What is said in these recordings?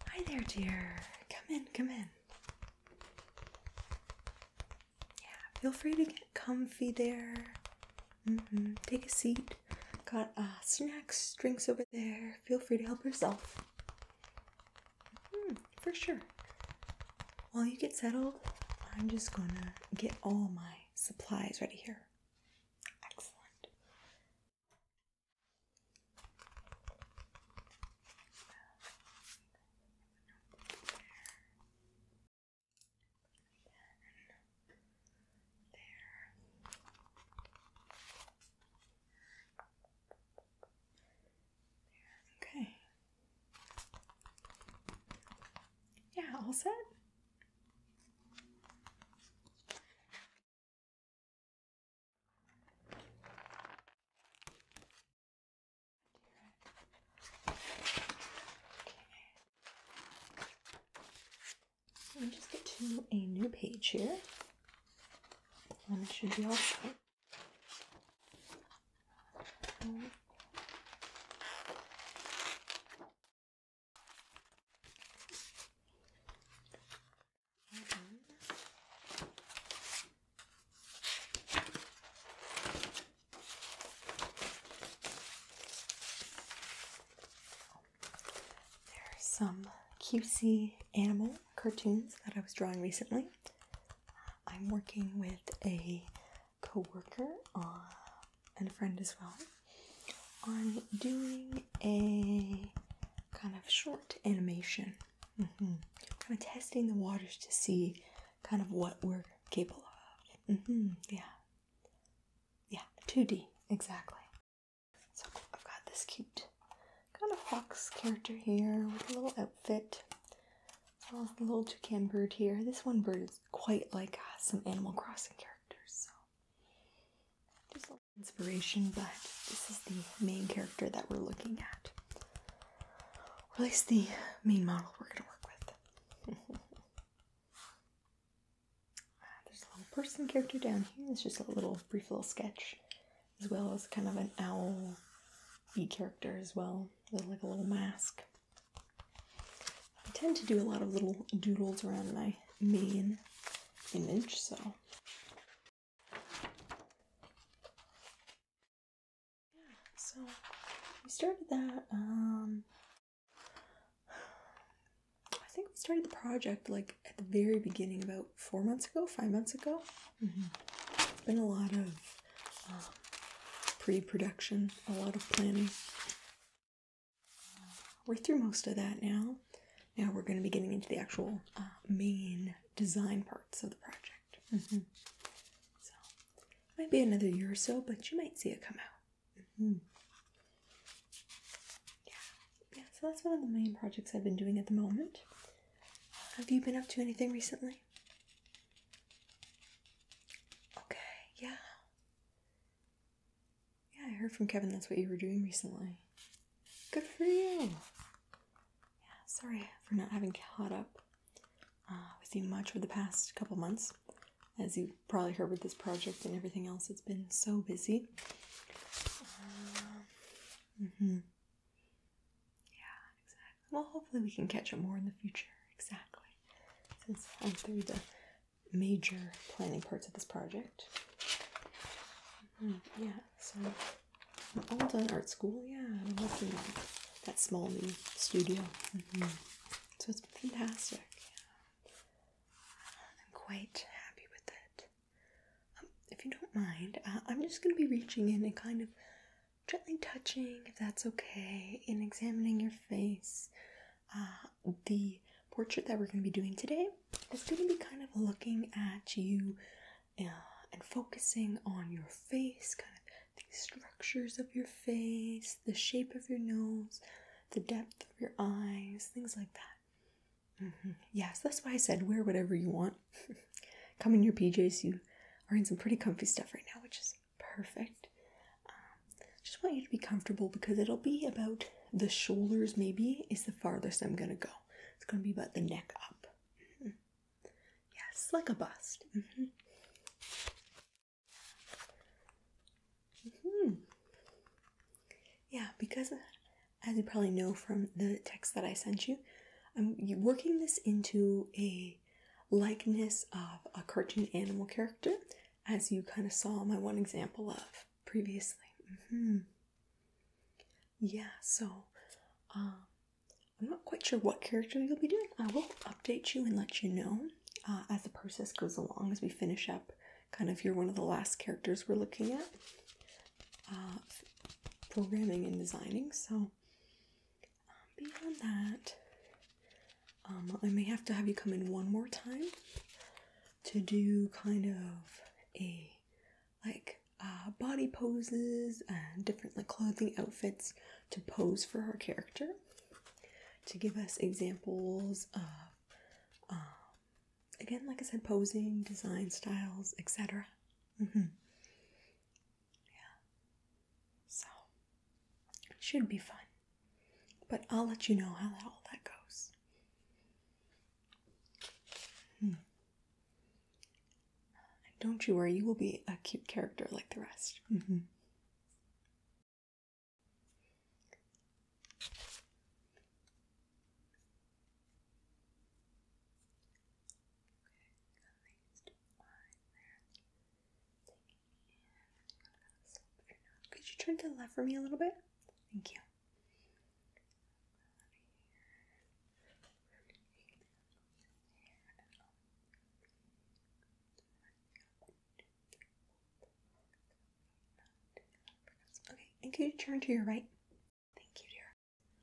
Hi there, dear. Come in, come in. Yeah, feel free to get comfy there. Take a seat. Got snacks, drinks over there. Feel free to help yourself. For sure. While you get settled, I'm just gonna get all my supplies ready here. Excellent. Okay. Yeah, all set? Let me just get to a new page here. And it should be all set. Some cutesy animal cartoons that I was drawing recently. I'm working with a co-worker and a friend as well on doing a kind of short animation. Kind of testing the waters to see kind of what we're capable of. Yeah, 2D, exactly. So I've got this cute kind of fox character here with a little outfit, as well as the little toucan bird here. This one bird is quite like some Animal Crossing characters, so just a little inspiration, but this is the main character that we're looking at, or at least the main model we're going to work with. There's a little person character down here. It's just a little brief little sketch, as well as kind of an owl bee character as well, with like a little mask. I tend to do a lot of little doodles around my main image, so yeah, so we started that, I think we started the project like at the very beginning, about 4 months ago, 5 months ago. It's been a lot of pre-production, a lot of planning. We're through most of that now. Now we're going to be getting into the actual main design parts of the project. So it might be another year or so, but you might see it come out. Yeah, so that's one of the main projects I've been doing at the moment. Have you been up to anything recently? Okay, yeah. Yeah, I heard from Kevin that's what you were doing recently. Good for you. Yeah, sorry for not having caught up with you much for the past couple months. As you probably heard with this project and everything else, it's been so busy. Yeah, exactly. Well, hopefully we can catch up more in the future. Exactly. Since I'm through the major planning parts of this project. Yeah, so I'm all done art school. Yeah, I'm working on that small new studio. So it's been fantastic. Yeah. I'm quite happy with it. If you don't mind, I'm just going to be reaching in and kind of gently touching, if that's okay, and examining your face. The portrait that we're going to be doing today is going to be kind of looking at you and focusing on your face, kind of the structures of your face, the shape of your nose, the depth of your eyes, things like that. Yes, that's why I said wear whatever you want. Come in your PJs. You are in some pretty comfy stuff right now, which is perfect. Just want you to be comfortable because it'll be about the shoulders, maybe, is the farthest I'm going to go. It's going to be about the neck up. Yes, like a bust. Yeah, because as you probably know from the text that I sent you, I'm working this into a likeness of a cartoon animal character, as you kind of saw my one example of previously. Yeah, so I'm not quite sure what character you'll be doing. I will update you and let you know as the process goes along, as we finish up kind of, you're one of the last characters we're looking at, programming and designing. So beyond that, I may have to have you come in one more time to do kind of a body poses and different like clothing outfits to pose for our character, to give us examples of again, like I said, posing, design styles, etc. Yeah, so it should be fun, but I'll let you know how all that goes. And don't you worry, you will be a cute character like the rest. Could you turn to the left for me a little bit? Thank you. Okay, and could you turn to your right? Thank you, dear.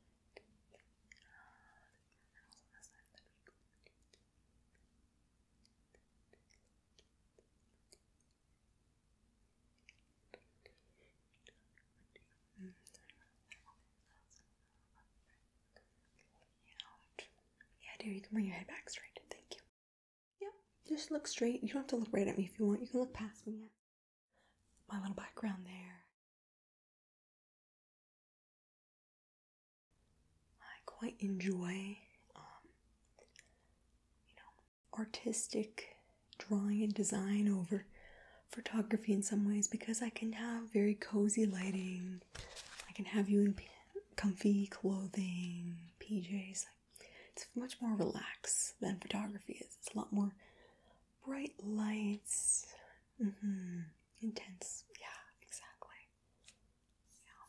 Yeah, dear, you can bring your head back straight. Thank you. Yep, just look straight. You don't have to look right at me if you want. You can look past me. Yeah. My little background there. I quite enjoy, artistic drawing and design over photography in some ways, because I can have very cozy lighting. I can have you in comfy clothing, PJs. It's much more relaxed than photography is. It's a lot more bright lights, intense. Yeah, exactly. Yeah,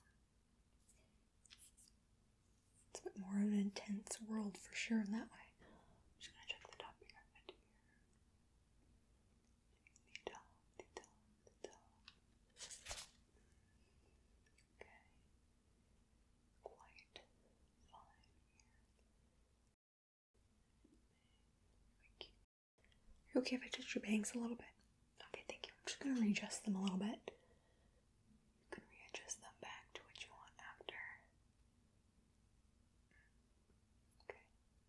it's a bit more of an intense world for sure in that way. I'm just gonna check the top of your head. Okay, quite fine. You're okay if I touch your bangs a little bit? Okay, thank you. I'm just gonna readjust them a little bit. You can readjust them back to what you want after. Okay.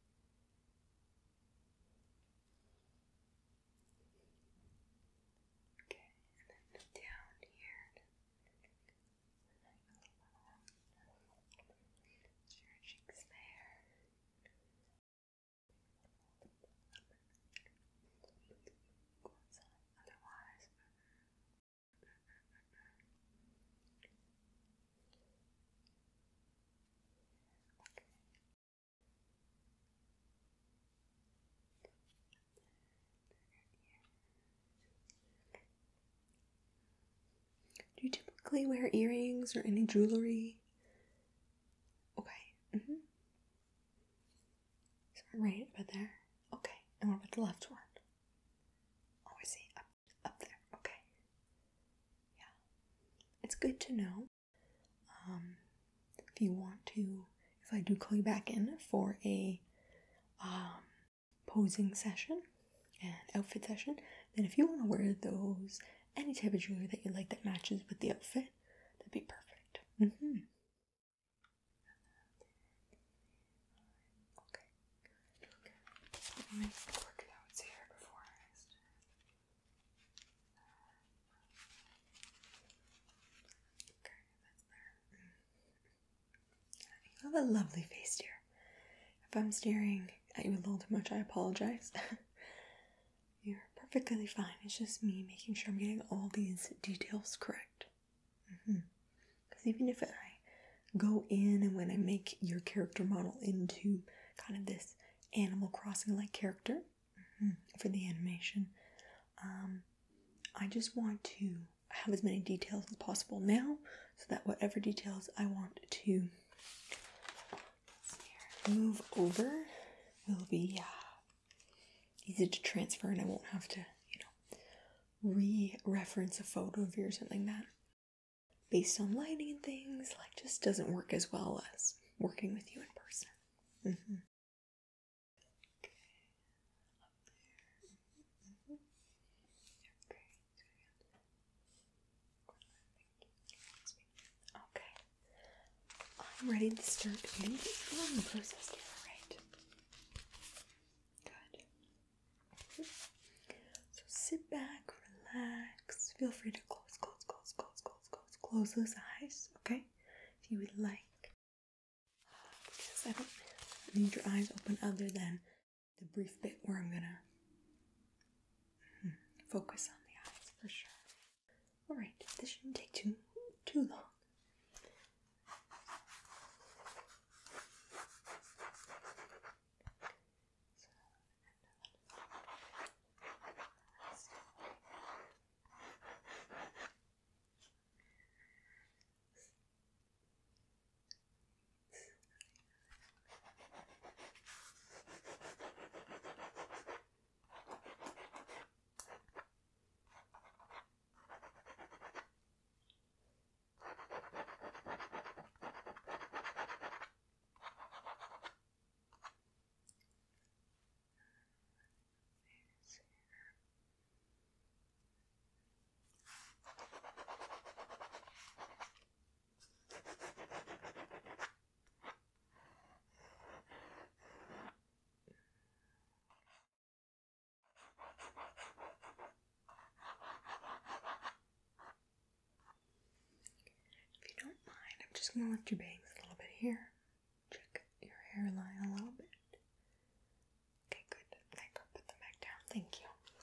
Okay, and then down here. Your cheeks there. Otherwise. Do you typically wear earrings or any jewelry? Okay. So right about there. Okay. And what about the left one? Oh, I see. Up there. Okay. Yeah. It's good to know. If you want to, if I do call you back in for a posing session and outfit session, then if you want to wear those, any type of jewelry that you like that matches with the outfit, that'd be perfect. Okay. Let me make some quick notes here before I start. Okay, that's there. You have a lovely face, dear. If I'm staring at you a little too much, I apologize. You're perfectly fine. It's just me making sure I'm getting all these details correct. Because even if I go in and when I make your character model into kind of this Animal Crossing-like character for the animation. I just want to have as many details as possible now, so that whatever details I want to move over will be easy to transfer, and I won't have to, re-reference a photo of you or something that, based on lighting and things, just doesn't work as well as working with you in person. Okay. I'm ready to start the process here, right? Good. So sit back, relax. Feel free to close those eyes, okay? If you would like. Because I don't need your eyes open other than the brief bit where I'm gonna focus on the eyes for sure. Alright, this shouldn't take too long. Just gonna lift your bangs a little bit here. Check your hairline a little bit. Okay, good. Thank you. Put them back down. Thank you.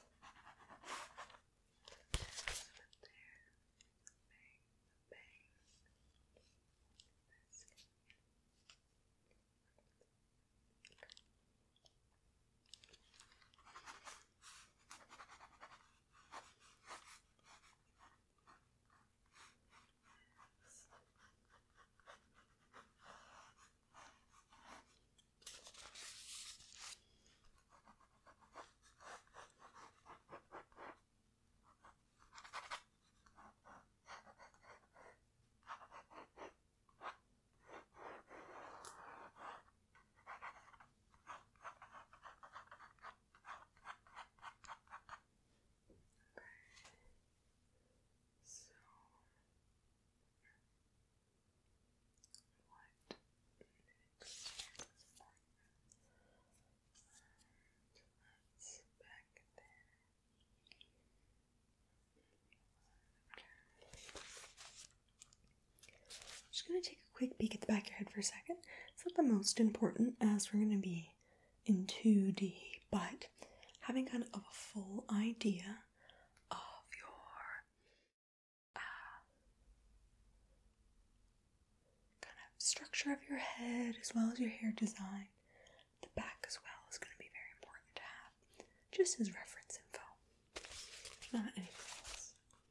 Just going to take a quick peek at the back of your head for a second. It's not the most important as we're going to be in 2D, but having kind of a full idea of your kind of structure of your head as well as your hair design, the back as well is going to be very important to have, just as reference info, not anything else.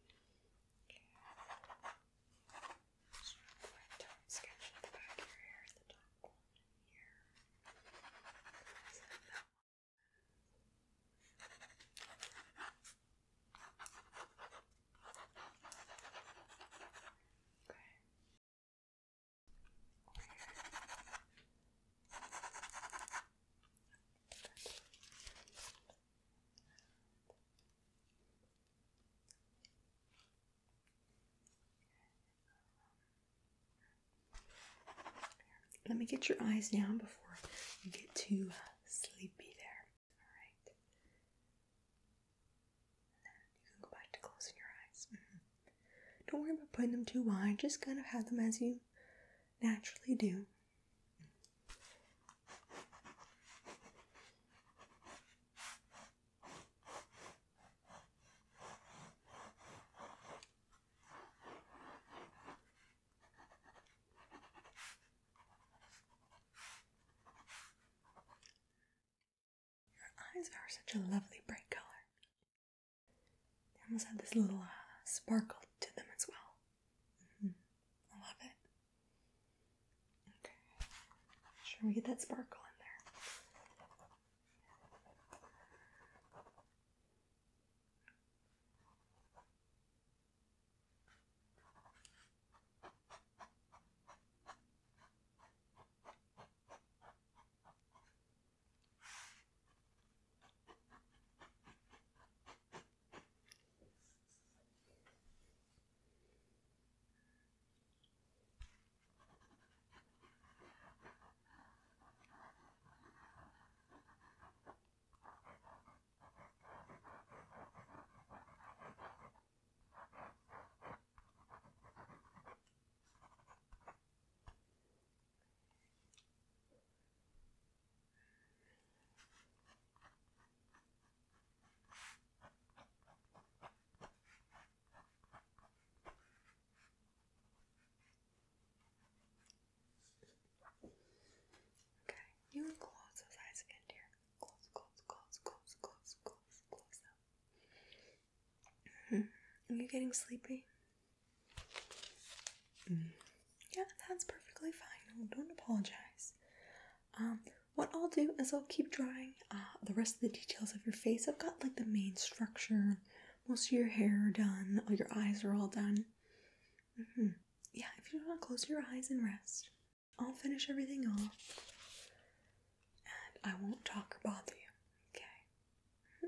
Sketch the back of your hair at the top one here. Let me get your eyes down before you get too sleepy there. Alright. You can go back to closing your eyes. Don't worry about putting them too wide. Just kind of have them as you naturally do. eyes are such a lovely bright color. They almost have this little sparkle to them as well. I love it. Okay. Make sure we get that sparkle in there. You can close those eyes again, dear. Close them. Are you getting sleepy? Yeah, that's perfectly fine. No, don't apologize. What I'll do is I'll keep drawing the rest of the details of your face. I've got like the main structure, most of your hair done, all your eyes are all done. Yeah, if you want to close your eyes and rest, I'll finish everything off. I won't talk or bother you, okay?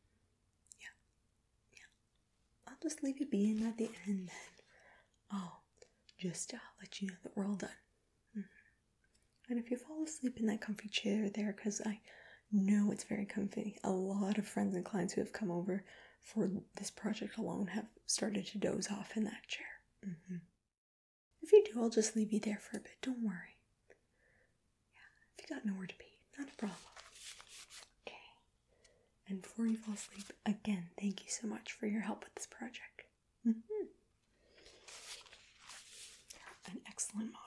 Yeah. I'll just leave you be, and at the end then, I'll just let you know that we're all done. And if you fall asleep in that comfy chair there, because I know it's very comfy, a lot of friends and clients who have come over for this project alone have started to doze off in that chair. If you do, I'll just leave you there for a bit, don't worry. Yeah, if you got nowhere to be. Not a problem. Okay. And before you fall asleep, again, thank you so much for your help with this project. You're an excellent model.